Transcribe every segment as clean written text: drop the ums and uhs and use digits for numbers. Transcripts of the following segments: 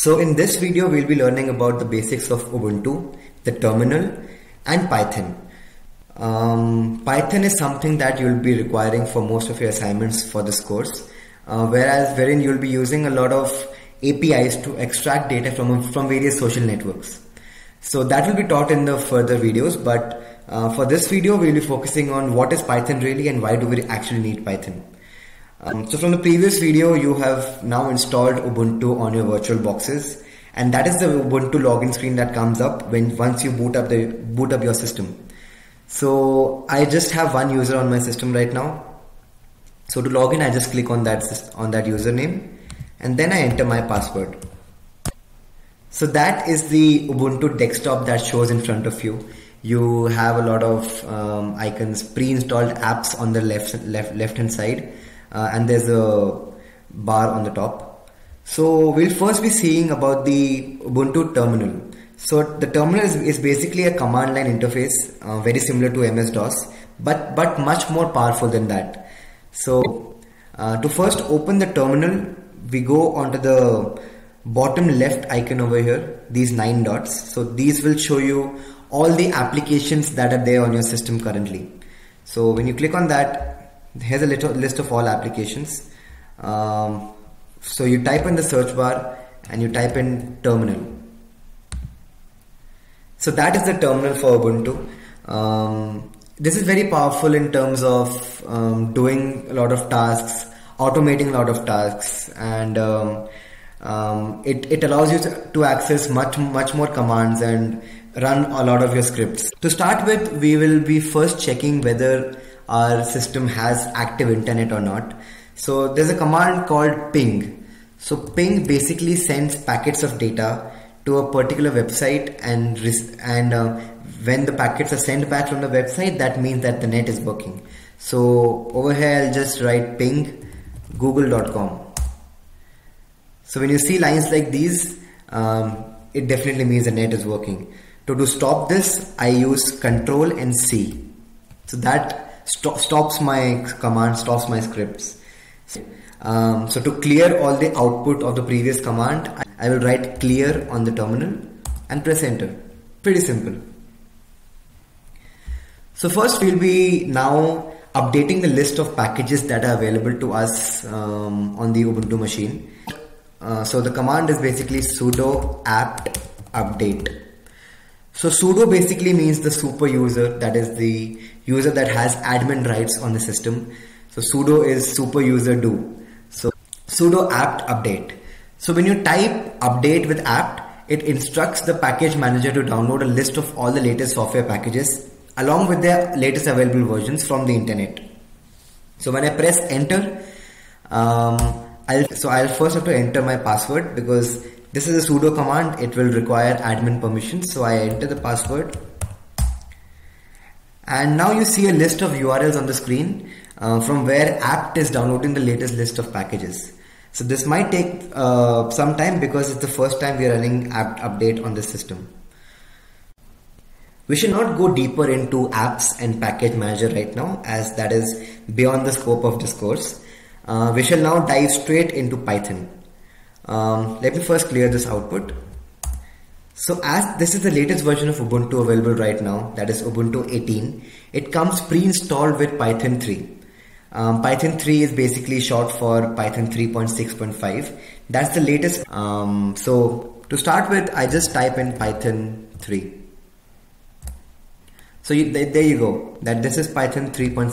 So in this video, we'll be learning about the basics of Ubuntu, the terminal, and Python. Python is something that you'll be requiring for most of your assignments for this course, wherein you'll be using a lot of APIs to extract data from various social networks. So that will be taught in the further videos, but for this video, we'll be focusing on what is Python really and why do we actually need Python. So from the previous video, you have now installed Ubuntu on your virtual boxes, and that is the Ubuntu login screen that comes up once you boot up your system. So I just have one user on my system right now. So to log in, I just click on that username, and then I enter my password. So that is the Ubuntu desktop that shows in front of you. You have a lot of icons, pre-installed apps on the left hand side. And there's a bar on the top. So we'll first be seeing about the Ubuntu terminal. So the terminal is basically a command line interface, very similar to MS-DOS, but much more powerful than that. So to first open the terminal, we go onto the bottom left icon over here, these 9 dots. So these will show you all the applications that are there on your system currently. So when you click on that, here's a little list of all applications. So you type in the search bar and you type in terminal. So that is the terminal for Ubuntu. This is very powerful in terms of doing a lot of tasks, automating a lot of tasks, and it allows you to access much more commands and run a lot of your scripts. To start with, we will be first checking whether our system has active internet or not. So there's a command called ping. So ping basically sends packets of data to a particular website, and when the packets are sent back from the website, that means that the net is working. So over here I'll just write ping google.com. So when you see lines like these, it definitely means the net is working. To stop this, I use Control and C. So that stops my command, stops my scripts. So to clear all the output of the previous command, I will write clear on the terminal and press enter. Pretty simple. So first we'll be now updating the list of packages that are available to us on the Ubuntu machine. So the command is basically sudo apt-update. So sudo basically means the super user, that is the user that has admin rights on the system. So sudo is super user do. So sudo apt-update. So when you type update with apt, it instructs the package manager to download a list of all the latest software packages along with their latest available versions from the internet. So when I press enter, I'll first have to enter my password because this is a sudo command. It will require admin permissions. So I enter the password. And now you see a list of URLs on the screen from where apt is downloading the latest list of packages. So this might take some time because it's the first time we are running apt update on this system. We should not go deeper into apps and package manager right now, as that is beyond the scope of this course. We shall now dive straight into Python. Let me first clear this output. So as this is the latest version of Ubuntu available right now, that is Ubuntu 18, it comes pre-installed with Python 3. Python 3 is basically short for Python 3.6.5. That's the latest. So to start with, I just type in Python 3. So there you go, that this is Python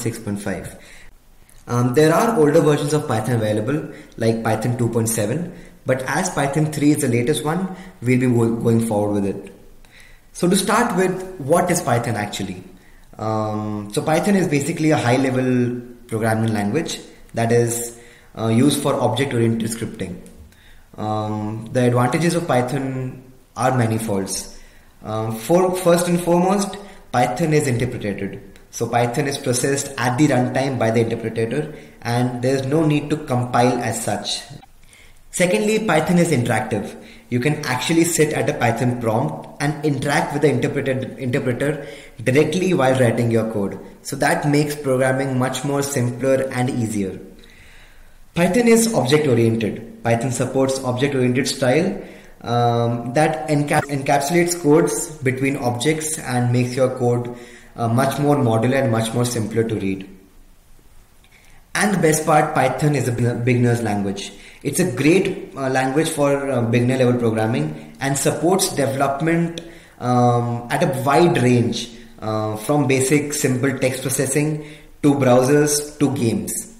3.6.5. There are older versions of Python available like Python 2.7, but as Python 3 is the latest one, we'll be going forward with it. So to start with, what is Python actually? So Python is basically a high-level programming language that is used for object-oriented scripting. The advantages of Python are manifolds. First and foremost, Python is interpreted. So Python is processed at the runtime by the interpreter, and there's no need to compile as such. Secondly, Python is interactive. You can actually sit at a Python prompt and interact with the interpreter directly while writing your code. So that makes programming much more simpler and easier. Python is object oriented. Python supports object oriented style that encapsulates codes between objects and makes your code much more modular and much more simpler to read. And the best part, Python is a beginner's language. It's a great language for beginner level programming and supports development at a wide range, from basic simple text processing to browsers to games.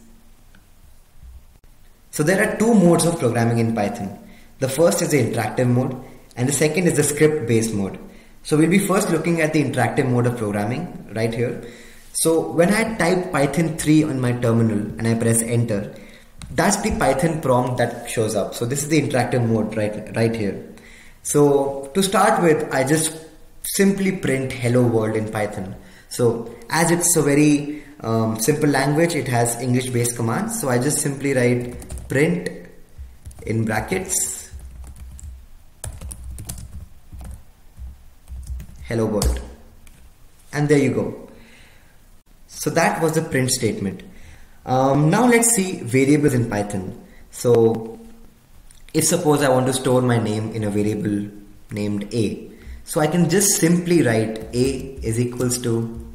So there are two modes of programming in Python. The first is the interactive mode and the second is the script based mode. So we'll be first looking at the interactive mode of programming right here. So when I type Python 3 on my terminal and I press enter, that's the Python prompt that shows up. So this is the interactive mode right here. So to start with, I just simply print hello world in Python. So as it's a very simple language, it has English based commands. So I just simply write print in brackets hello world, and there you go. So that was the print statement. Now let's see variables in Python. So if suppose I want to store my name in a variable named a, so I can just simply write a is equals to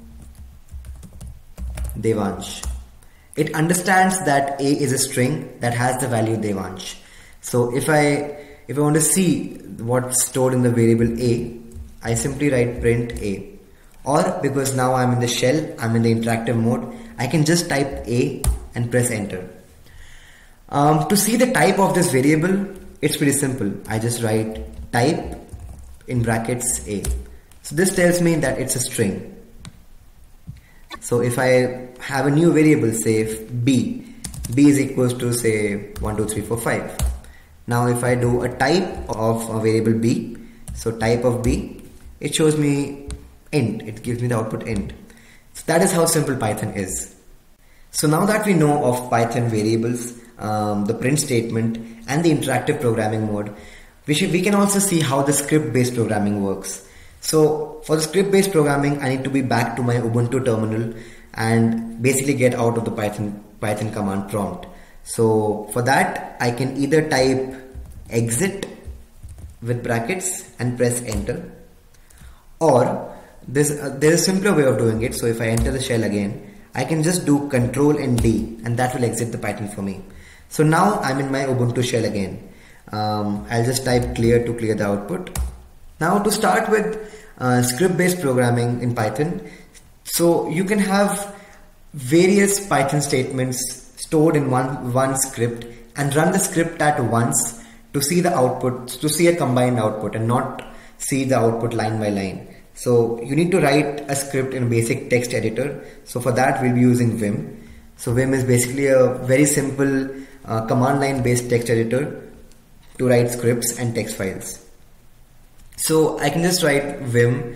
Devansh. It understands that a is a string that has the value Devansh. So if I want to see what's stored in the variable a, I simply write print a. Or because now I'm in the shell, I'm in the interactive mode, I can just type a and press enter. To see the type of this variable, it's pretty simple. I just write type in brackets a. So this tells me that it's a string. So if I have a new variable, say b is equals to say 1, 2, 3, 4, 5. Now if I do a type of a variable b, so type of b, it shows me int, it gives me the output int. So that is how simple Python is. So now that we know of Python variables, the print statement and the interactive programming mode, we can also see how the script based programming works. So for the script based programming, I need to be back to my Ubuntu terminal and basically get out of the Python command prompt. So for that, I can either type exit with brackets and press enter, or there's a simpler way of doing it. So if I enter the shell again, I can just do Control and D and that will exit the Python for me. So now I'm in my Ubuntu shell again. I'll just type clear to clear the output. Now to start with script based programming in Python, so you can have various Python statements stored in one script and run the script at once to see the output, to see a combined output and not see the output line by line. So you need to write a script in a basic text editor. So for that we'll be using Vim. So Vim is basically a very simple command line based text editor to write scripts and text files. So I can just write Vim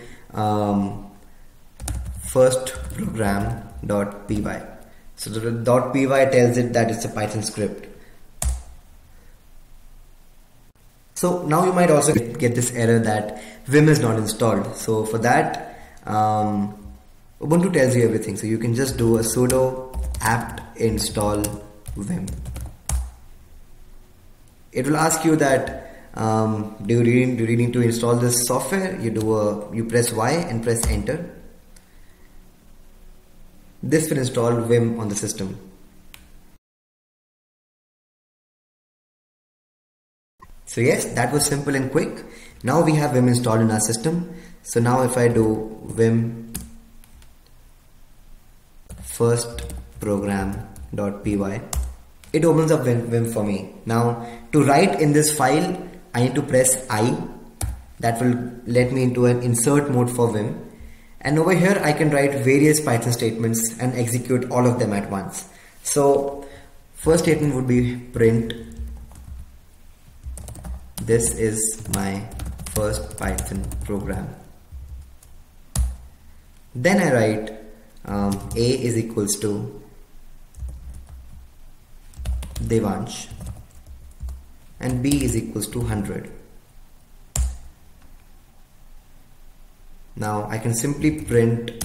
first program.py. So the .py tells it that it's a Python script. So now you might also get this error that Vim is not installed. So for that, Ubuntu tells you everything. So you can just do a sudo apt install Vim. It will ask you that do you really need to install this software? You press Y and press enter. This will install Vim on the system. So yes, that was simple and quick. Now we have Vim installed in our system. So now if I do Vim first program.py, it opens up Vim for me. Now to write in this file, I need to press I. That will let me into an insert mode for Vim. And over here I can write various Python statements and execute all of them at once. So first statement would be print. This is my first Python program. Then I write a is equals to Devansh and b is equals to 100. Now I can simply print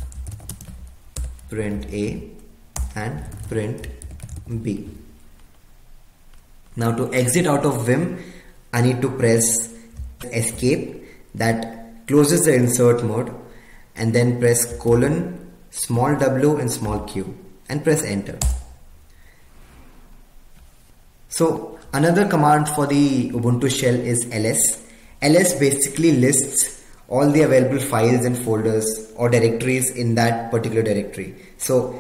a and print b. Now to exit out of Vim, I need to press escape, that closes the insert mode, and then press colon, small w and small q and press enter. So another command for the Ubuntu shell is ls. ls basically lists all the available files and folders or directories in that particular directory. So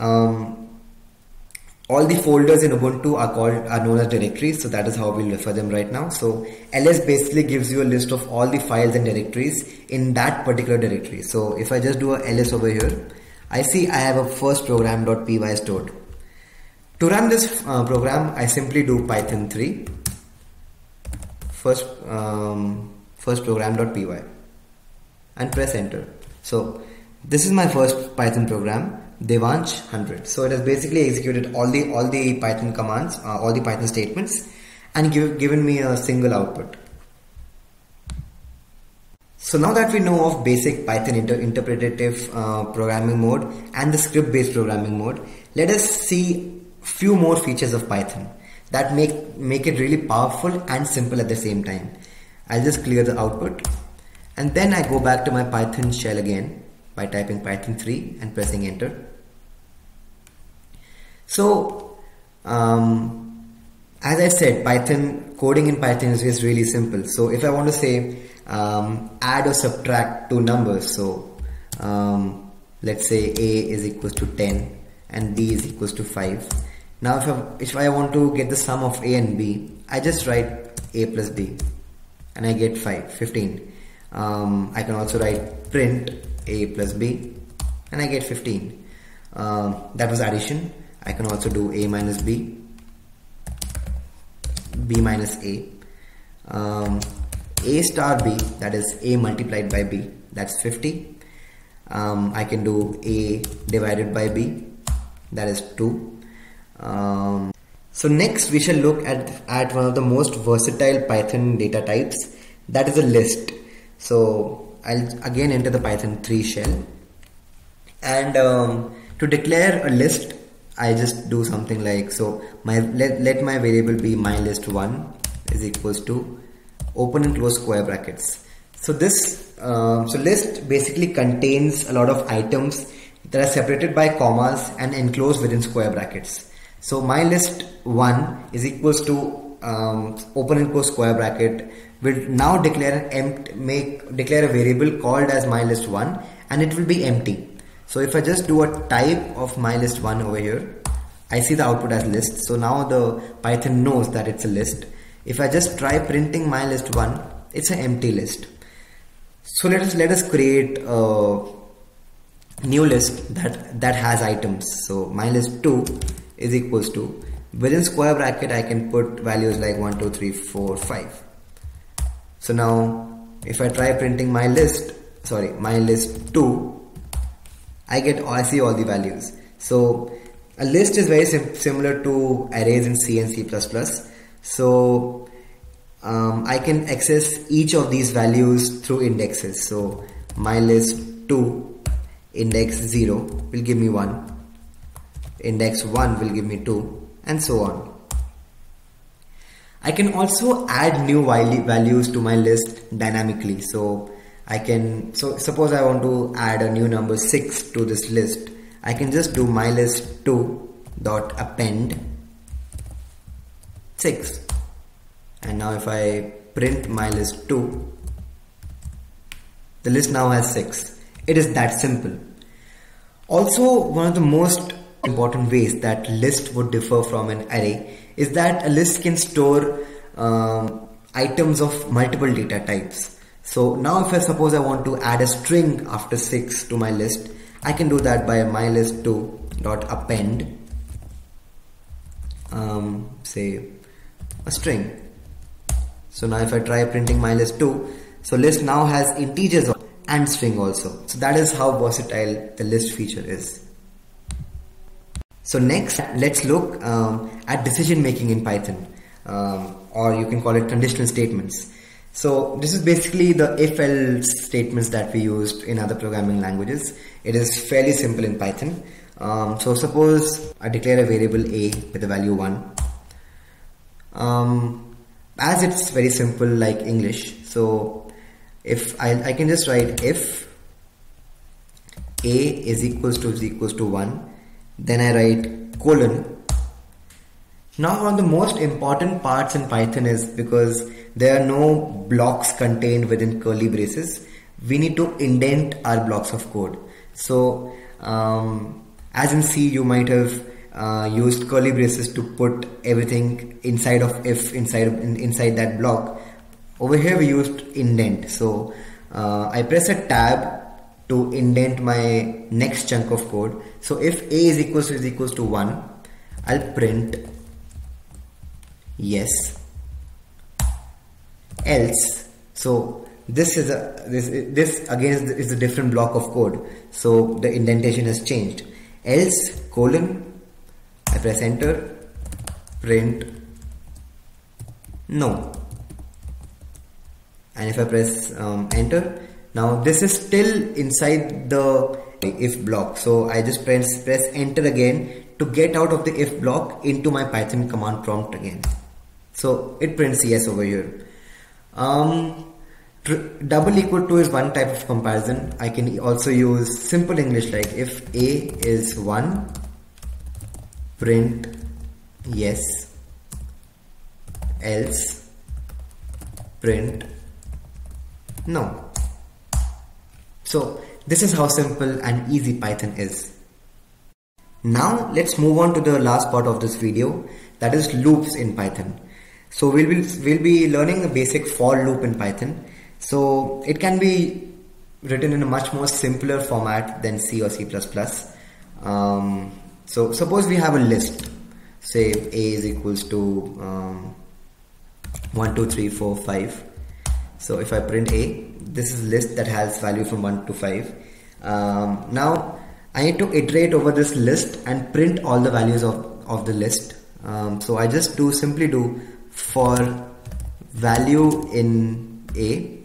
all the folders in Ubuntu are known as directories, so that is how we'll refer them right now. So ls basically gives you a list of all the files and directories in that particular directory. So if I just do a ls over here, I see I have a first program.py stored. To run this program, I simply do python 3 first program.py and press enter. So this is my first Python program, Devansh 100. So it has basically executed all the Python commands, all the Python statements, and given me a single output. So now that we know of basic Python interpretative programming mode and the script-based programming mode, let us see few more features of Python that make it really powerful and simple at the same time. I'll just clear the output, and then I go back to my Python shell again by typing python 3 and pressing enter. So as I said, coding in Python is really simple. So if I want to say add or subtract two numbers, so let's say a is equals to 10 and b is equals to 5. Now if I want to get the sum of a and b, I just write a plus b and I get 15. I can also write print a plus b and I get 15. That was addition. I can also do a minus b, b minus a star b, that is a multiplied by b, that's 50. I can do a divided by b, that is 2. So next we shall look at one of the most versatile Python data types, that is a list. So I'll again enter the Python 3 shell, and to declare a list I just do something like, so let my variable be mylist1 is equals to open and close square brackets. So this list basically contains a lot of items that are separated by commas and enclosed within square brackets. So mylist1 is equals to open and close square bracket will now declare declare a variable called as mylist1, and it will be empty. So if I just do a type of mylist1 over here, I see the output as list. So now the Python knows that it's a list. If I just try printing mylist1, it's an empty list. So let us create a new list that has items. So mylist2 is equals to, within square bracket I can put values like 1 2 3 4 5. So now if I try printing mylist2, I see all the values. So a list is very similar to arrays in C and C++. So I can access each of these values through indexes. So mylist2 index 0 will give me 1, index 1 will give me 2, and so on. I can also add new values to my list dynamically. So suppose I want to add a new number 6 to this list, I can just do mylist2 dot append 6, and now if I print mylist2, the list now has 6. It is that simple. Also, one of the most important ways that list would differ from an array is that a list can store items of multiple data types. So now if suppose I want to add a string after 6 to my list, I can do that by mylist2 dot append say a string. So now if I try printing mylist2, so list now has integers and string also. So that is how versatile the list feature is. So next, let's look at decision making in Python, or you can call it conditional statements. So this is basically the if-else statements that we used in other programming languages. It is fairly simple in Python. So suppose I declare a variable a with the value 1. as it's very simple like English, so if I can just write if a is equals to 1, then I write colon. Now one of the most important parts in Python is, because there are no blocks contained within curly braces, we need to indent our blocks of code. So as in C, you might have used curly braces to put everything inside of if inside that block. Over here we used indent. So I press a tab to indent my next chunk of code. So if a is equals to 1, I'll print yes, else. So this again is a different block of code, so the indentation has changed. Else colon, I press enter, print no, and if I press enter, now this is still inside the if block, so I just press enter again to get out of the if block into my Python command prompt again. So it prints yes over here. Double equal to is one type of comparison. I can also use simple English, like if a is 1, print yes, else print no. So this is how simple and easy Python is. Now let's move on to the last part of this video, that is loops in Python. So we'll be learning the basic for loop in Python. So it can be written in a much more simpler format than C or C++. So suppose we have a list, say a is equals to 1, 2, 3, 4, 5. So if I print a, this is a list that has value from 1 to 5. Now I need to iterate over this list and print all the values of the list. So I just simply do for value in a,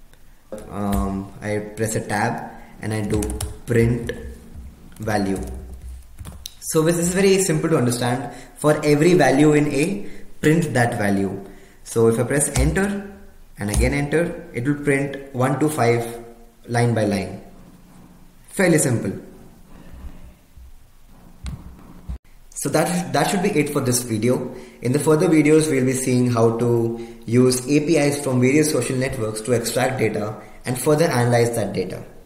I press a tab and I do print value. So this is very simple to understand. For every value in a, print that value. So if I press enter and again enter, it will print 1 to 5 line by line. Fairly simple. So that should be it for this video. In the further videos, we'll be seeing how to use APIs from various social networks to extract data and further analyze that data.